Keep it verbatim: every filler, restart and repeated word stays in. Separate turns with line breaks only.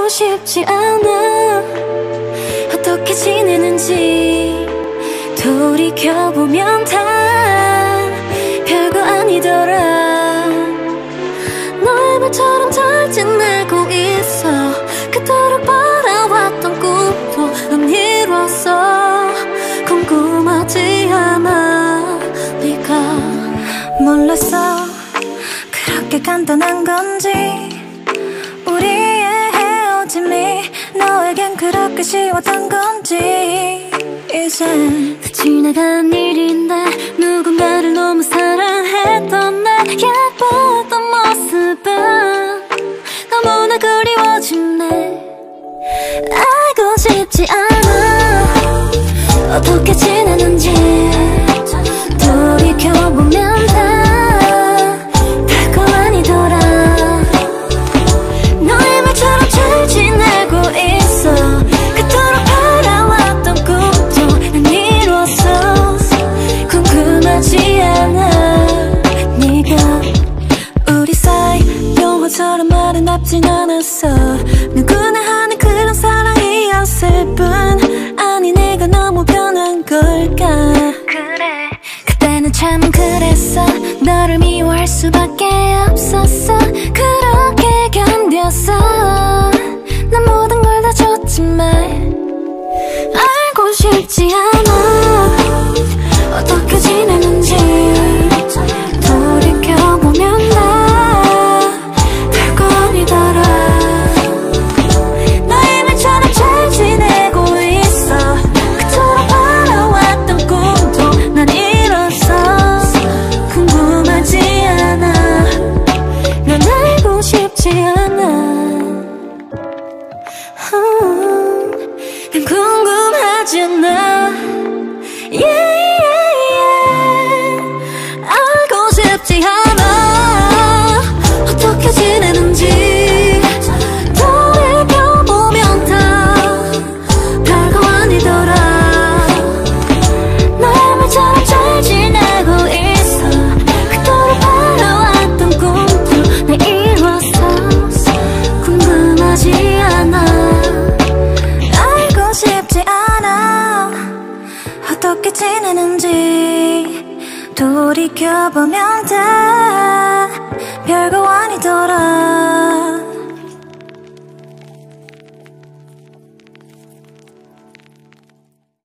알고 싶지 않아. 어떻게 지내는지 돌이켜보면 다 별거 아니더라. 너의 말처럼 잘 지내고 있어. 그토록 바라왔던 꿈도 넌 이뤘어. 궁금하지 않아. 네가 몰랐어 그렇게 간단한 건지. 우리의 헤어짐이 너에겐 그렇게 쉬웠던 건지. 이젠 다 지나간 일인데 누군가를 너무 사랑했던 내 예뻤던 모습은 너무나 그리워지네. 알고 싶지 않아. 어떻게 지내는지 돌이켜보면 다 별거 아니더라. 너의 말처럼 잘 지내고 있어. 그토록 바라왔던 꿈도 난 이뤘어. 궁금하지 않아. 네가 우리 사이 영화처럼 아름답진 않았어. 누구나 하는 그런 사랑이었을 뿐. 아니 내가 너무 변한 걸까. 그래 그때는 참 그랬어. 너를 미워할 수밖에 없었어. 그렇게 견뎠어. 난 모든 걸 다 줬지만 알고 싶지 않아. 어떻게 지내는지 돌이켜보면 나 별거 아니더라. 너의 말처럼 잘 지내고 있어. 그토록 바라왔던 꿈도 난 이뤘어. 궁금하지 않아. 난 알고 싶지 않아. 음, 난 궁금하지 않아. yeah, yeah, yeah. 알고 싶지 않아. 어떻게 지내는지 돌이켜보면 다 별거 아니더라. 너의 말처럼 잘 지내고 있어. 그토록 바라왔던 꿈도 난 이뤘어. 궁금하지 않아. 알고 싶지 않아. 어떻게 지내는지 돌이켜보면 다 별거 아니더라.